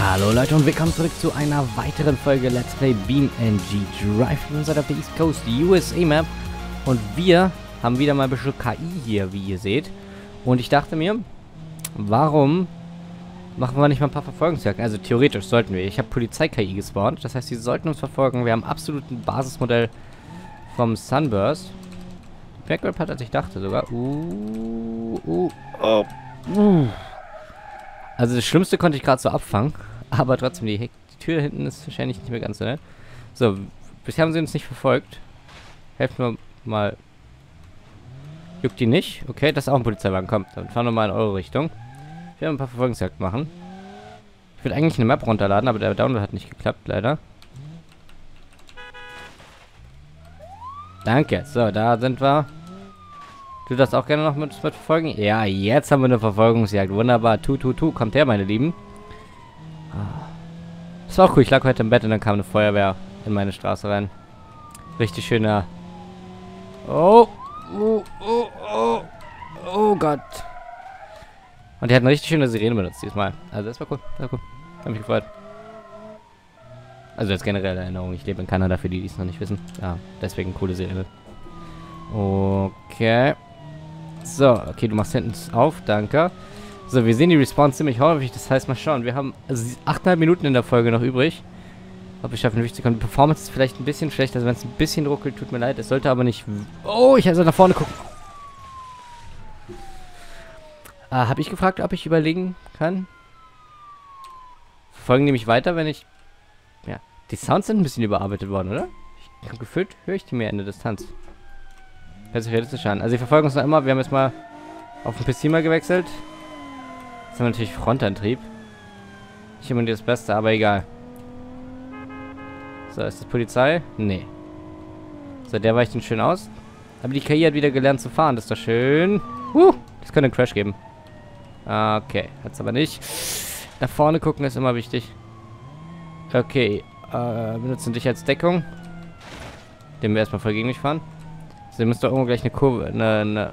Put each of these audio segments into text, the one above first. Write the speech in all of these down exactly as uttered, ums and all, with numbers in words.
Hallo Leute und willkommen zurück zu einer weiteren Folge Let's Play BeamNG Drive. Wir sind auf der East Coast, die U S A Map. Und wir haben wieder mal ein bisschen K I hier, wie ihr seht. Und ich dachte mir, warum machen wir nicht mal ein paar Verfolgungsjagden? Also theoretisch sollten wir. Ich habe Polizei-K I gespawnt, das heißt, sie sollten uns verfolgen. Wir haben absolut ein Basismodell vom Sunburst. Backrap hat, als ich dachte sogar. Uh, uh, oh, uh. Also das Schlimmste konnte ich gerade so abfangen, aber trotzdem, die, die Tür da hinten ist wahrscheinlich nicht mehr ganz so, ne? So, bisher haben sie uns nicht verfolgt. Helft mir mal. Juckt die nicht? Okay, das ist auch ein Polizeiwagen. Komm, dann fahren wir mal in eure Richtung. Wir werden ein paar Verfolgungsjagden machen. Ich will eigentlich eine Map runterladen, aber der Download hat nicht geklappt, leider. Danke. So, da sind wir. Du darfst auch gerne noch mit, mit verfolgen? Ja, jetzt haben wir eine Verfolgungsjagd. Wunderbar. Tu, tu, tu. Kommt her, meine Lieben. Das war auch cool. Ich lag heute im Bett und dann kam eine Feuerwehr in meine Straße rein. Richtig schöner... Oh. Oh, oh, oh. Oh Gott. Und die hat eine richtig schöne Sirene benutzt diesmal. Also das war cool. Das war cool. Hab mich gefreut. Also jetzt generell Erinnerung. Ich lebe in Kanada, für die, die es noch nicht wissen. Ja, deswegen coole Sirene. Okay. So, okay, du machst hinten auf, danke. So, wir sehen die Respawn ziemlich häufig, das heißt mal schauen. Wir haben also achteinhalb Minuten in der Folge noch übrig. Ob wir schaffen, wichtig zu kommen. Die Performance ist vielleicht ein bisschen schlecht, also wenn es ein bisschen ruckelt, tut mir leid. Es sollte aber nicht... Oh, ich soll nach vorne gucken. Äh, habe ich gefragt, ob ich überlegen kann? Verfolgen die mich weiter, wenn ich... Ja, die Sounds sind ein bisschen überarbeitet worden, oder? Ich habe gefühlt, höre ich die mehr in der Distanz. Hört sich realistisch an. Also, sie verfolgen uns noch immer. Wir haben jetzt mal auf den P C mal gewechselt. Jetzt haben wir natürlich Frontantrieb. Nicht immer das Beste, aber egal. So, ist das Polizei? Nee. So, der weicht ihn schön aus. Aber die K I hat wieder gelernt zu fahren. Das ist doch schön. Uh, das könnte einen Crash geben. Okay, hat's aber nicht. Nach vorne gucken ist immer wichtig. Okay, äh, benutzen dich als Deckung. Den wir erstmal voll gegen mich fahren. Sie müsste irgendwo gleich eine Kurve, eine, eine...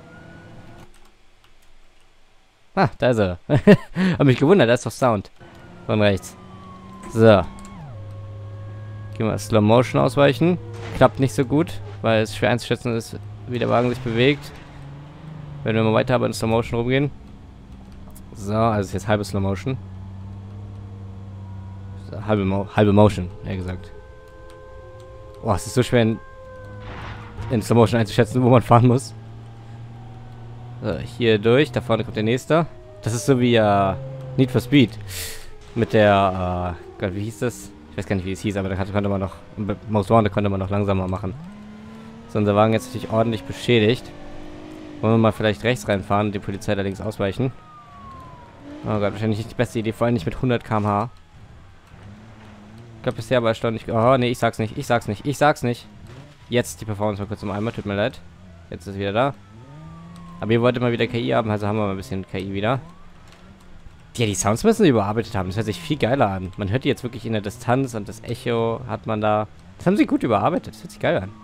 Ah, da ist er. Hab mich gewundert, da ist doch Sound. Von rechts. So. Gehen wir Slow Motion ausweichen. Klappt nicht so gut, weil es schwer einzuschätzen ist, wie der Wagen sich bewegt. Wenn wir mal weiter aber in Slow Motion rumgehen. So, also ist jetzt halbe Slow Motion. So, halbe, Mo halbe Motion, eher gesagt. Boah, es ist so schwer in... in Slow Motion einzuschätzen, wo man fahren muss. So, hier durch. Da vorne kommt der nächste. Das ist so wie uh, Need for Speed. Mit der, uh, Gott, wie hieß das? Ich weiß gar nicht, wie es hieß, aber da konnte man noch, Most Wanted konnte man noch langsamer machen. So, unser Wagen jetzt natürlich ordentlich beschädigt. Wollen wir mal vielleicht rechts reinfahren und die Polizei allerdings ausweichen. Oh Gott, wahrscheinlich nicht die beste Idee, vor allem nicht mit hundert Kilometer pro Stunde. Ich glaube, bisher aber erstaunlich... Oh, nee, ich sag's nicht, ich sag's nicht, ich sag's nicht. Jetzt die Performance mal kurz um einmal, tut mir leid. Jetzt ist es wieder da. Aber ihr wollt immer wieder K I haben, also haben wir mal ein bisschen K I wieder. Ja, die Sounds müssen sie überarbeitet haben. Das hört sich viel geiler an. Man hört die jetzt wirklich in der Distanz und das Echo hat man da. Das haben sie gut überarbeitet. Das hört sich geil an.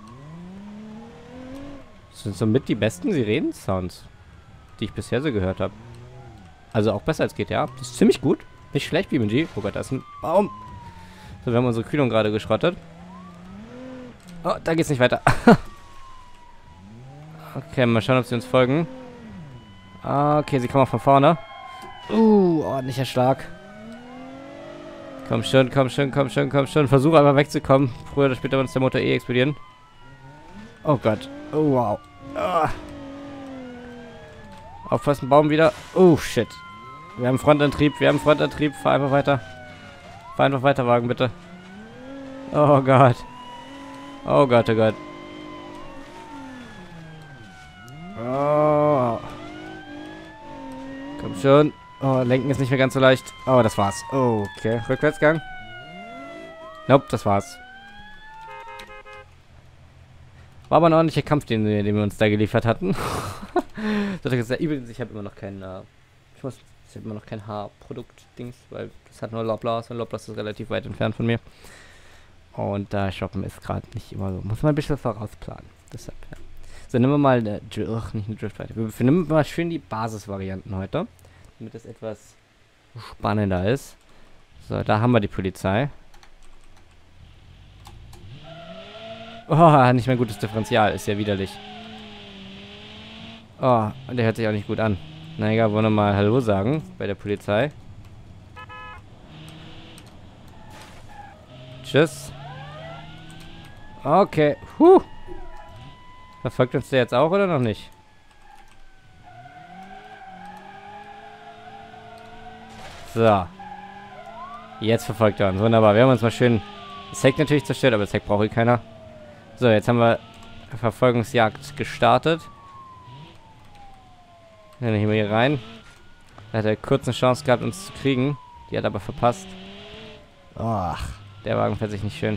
Das sind somit die besten Sirenen-Sounds, die ich bisher so gehört habe. Also auch besser als G T A. Das ist ziemlich gut. Nicht schlecht wie BeamNG. Oh Gott, da ist ein Baum. So, wir haben unsere Kühlung gerade geschrottet. Oh, da geht's nicht weiter. Okay, mal schauen, ob sie uns folgen. Okay, sie kommen auch von vorne. Uh, ordentlicher Schlag. Komm schon, komm schon, komm schon, komm schon. Versuche einfach wegzukommen. Früher oder später wird uns der Motor eh explodieren. Oh Gott. Oh, wow. Ah. Aufpassen, Baum wieder. Oh, shit. Wir haben Frontantrieb, wir haben Frontantrieb. Fahr einfach weiter. Fahr einfach weiter, Wagen, bitte. Oh Gott. Oh Gott, oh Gott. Oh. Komm schon. Oh, lenken ist nicht mehr ganz so leicht. Oh, das war's. Oh, okay. Rückwärtsgang. Nope, das war's. War aber ein ordentlicher Kampf, den, den wir uns da geliefert hatten. Übrigens, ich habe immer noch kein... Uh, ich muss... Ich habe immer noch kein Haarprodukt-Dings, weil das hat nur Loblaws und Loblaws ist relativ weit entfernt von mir. Und da äh, shoppen ist gerade nicht immer so. Muss man ein bisschen vorausplanen. Deshalb, ja. So, nehmen wir mal eine Drift, ach, nicht eine Driftweite. Wir, wir nehmen mal schön die Basisvarianten heute, damit das etwas spannender ist. So, da haben wir die Polizei. Oh, nicht mehr gutes Differential. Ist ja widerlich. Oh, und der hört sich auch nicht gut an. Na egal, wollen wir mal Hallo sagen bei der Polizei. Tschüss. Okay. Huh. Verfolgt uns der jetzt auch oder noch nicht? So. Jetzt verfolgt er uns. Wunderbar. Wir haben uns mal schön das Heck natürlich zerstört, aber das Heck braucht eh keiner. So, jetzt haben wir Verfolgungsjagd gestartet. Dann gehen wir hier rein. Da hat er kurz eine Chance gehabt, uns zu kriegen. Die hat aber verpasst. Och, der Wagen fährt sich nicht schön.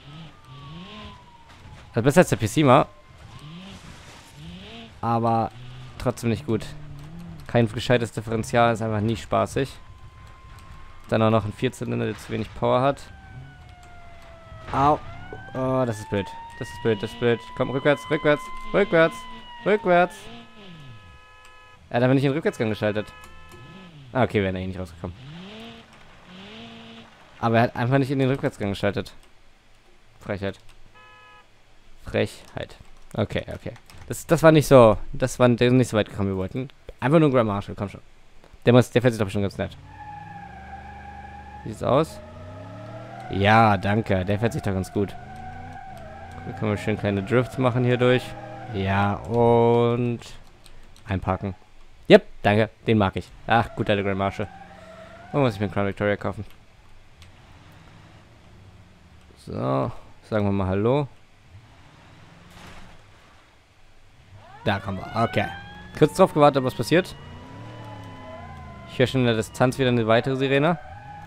Also besser als der P C mal. Aber trotzdem nicht gut. Kein gescheites Differential, ist einfach nie spaßig. Dann auch noch ein Vierzylinder, der zu wenig Power hat. Au. Oh, das ist blöd. Das ist blöd, das ist blöd. Komm, rückwärts, rückwärts, rückwärts, rückwärts. Er hat aber nicht in den Rückwärtsgang geschaltet. Ah, okay, wäre er eh nicht rausgekommen. Aber er hat einfach nicht in den Rückwärtsgang geschaltet. Frechheit. Frechheit. Okay, okay. Das, das war nicht so. Das war nicht so weit gekommen, wie wir wollten. Einfach nur ein Grand Marshal, komm schon. Der muss, der fährt sich doch schon ganz nett. Wie sieht's aus? Ja, danke. Der fährt sich doch ganz gut. Hier können wir schön kleine Drifts machen hier durch. Ja, und einparken. Yep, danke. Den mag ich. Ach, gut, der Grand Marshal. Und muss ich mir einen Crown Victoria kaufen. So, sagen wir mal Hallo. Da kommen wir. Okay. Kurz drauf gewartet, was passiert. Ich höre schon in der Distanz wieder eine weitere Sirene.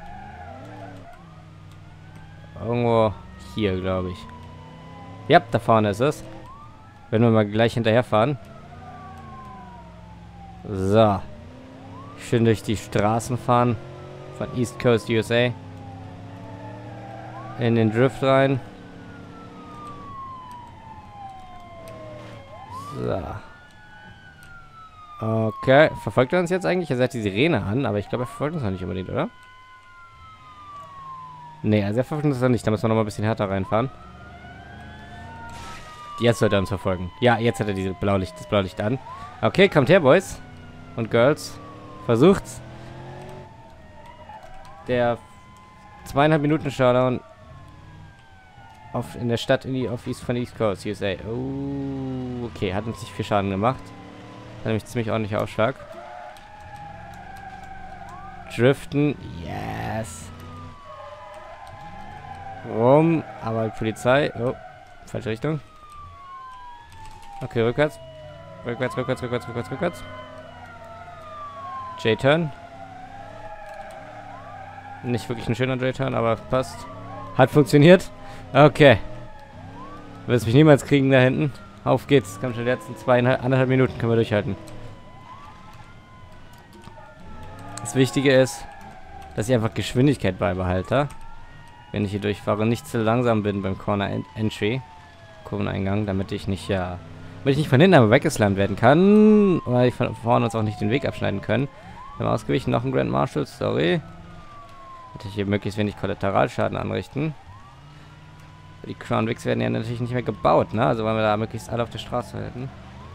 Irgendwo hier, glaube ich. Ja, da vorne ist es. Wenn wir mal gleich hinterherfahren. So. Schön durch die Straßen fahren. Von East Coast U S A. In den Drift rein. So. Okay. Verfolgt er uns jetzt eigentlich? Er setzt die Sirene an, aber ich glaube, er verfolgt uns noch nicht unbedingt, oder? Ne, also er verfolgt uns noch nicht. Da müssen wir noch mal ein bisschen härter reinfahren. Jetzt sollte er uns verfolgen. Ja, jetzt hat er diese Blaulicht, das Blaulicht an. Okay, kommt her, Boys und Girls. Versucht's. Der zweieinhalb Minuten Showdown auf, in der Stadt in die, auf East, von East Coast U S A. Oh, okay, hat uns nicht viel Schaden gemacht. Hat nämlich ziemlich ordentlicher Aufschlag. Driften, yes. Rum, aber die Polizei. Oh, falsche Richtung. Okay, rückwärts. Rückwärts, rückwärts, rückwärts, rückwärts, rückwärts. J-Turn. Nicht wirklich ein schöner J-Turn, aber passt. Hat funktioniert. Okay. Du wirst mich niemals kriegen da hinten. Auf geht's. Komm schon, die letzten zweieinhalb, anderthalb Minuten können wir durchhalten. Das Wichtige ist, dass ich einfach Geschwindigkeit beibehalte. Wenn ich hier durchfahre, nicht zu langsam bin beim Corner Entry. Kurveneingang, damit ich nicht, ja, damit ich nicht von hinten aber weggeslammt werden kann. Oder ich von vorne uns auch nicht den Weg abschneiden können. Wir haben ausgewichen, noch ein Grand Marshal, sorry. Hätte ich hier möglichst wenig Kollateralschaden anrichten. Die Crown Vics werden ja natürlich nicht mehr gebaut, ne? Also wollen wir da möglichst alle auf der Straße halten.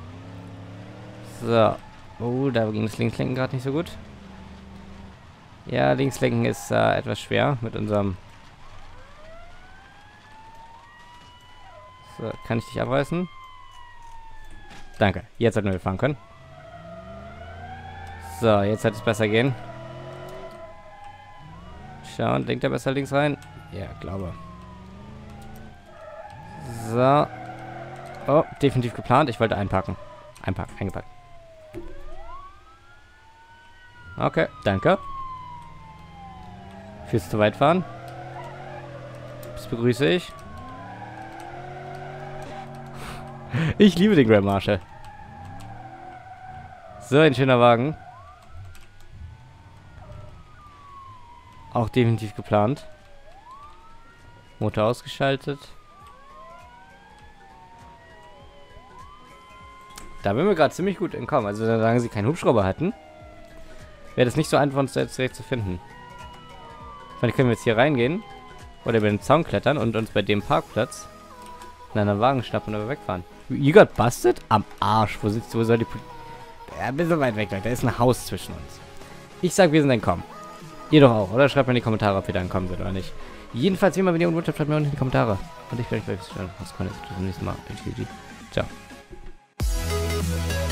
So. Oh, da ging das Linkslenken gerade nicht so gut. Ja, Linkslenken ist äh, etwas schwer mit unserem... So, kann ich dich abreißen? Danke. Jetzt sollten wir fahren können. So, jetzt sollte es besser gehen. Schauen, denkt er besser links rein? Ja, glaube. So. Oh, definitiv geplant. Ich wollte einpacken. Einpacken, eingepackt. Okay, danke. Fürs zu weit fahren. Das begrüße ich. Ich liebe den Grand Marshal. So ein schöner Wagen. Auch definitiv geplant. Motor ausgeschaltet. Da bin wir gerade ziemlich gut entkommen. Also solange sie keinen Hubschrauber hatten, wäre das nicht so einfach, uns da jetzt direkt zu finden. meine, können wir jetzt hier reingehen. Oder über den Zaun klettern und uns bei dem Parkplatz in einer Wagen schnappen und aber wegfahren. You got busted? Am Arsch. Wo sitzt du? Wo soll die... Pol ja, ein bisschen weit weg, Leute. Da ist ein Haus zwischen uns. Ich sag, wir sind entkommen. Ihr doch auch, oder? Schreibt mal in die Kommentare, ob ihr da entkommen seid oder nicht. Jedenfalls, wie immer, wenn ihr unten schreibt mir unten in die Kommentare. Und ich werde euch bis zum nächsten Mal. Ciao.